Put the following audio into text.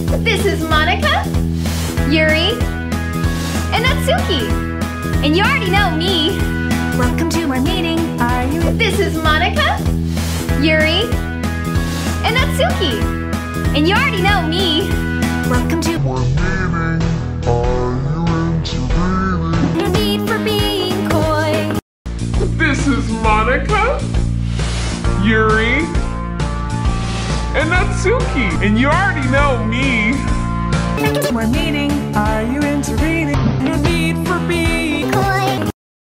This is Monica, Yuri, and Natsuki. And you already know me. Welcome to our meeting. Are you? This is Monica, Yuri, and Natsuki. And you already know me. Welcome to We're meeting. Are you into reading? No need for being coy. This is Monica, Yuri, and Natsuki. And you already know me. We're meeting. Are you into reading? No need for being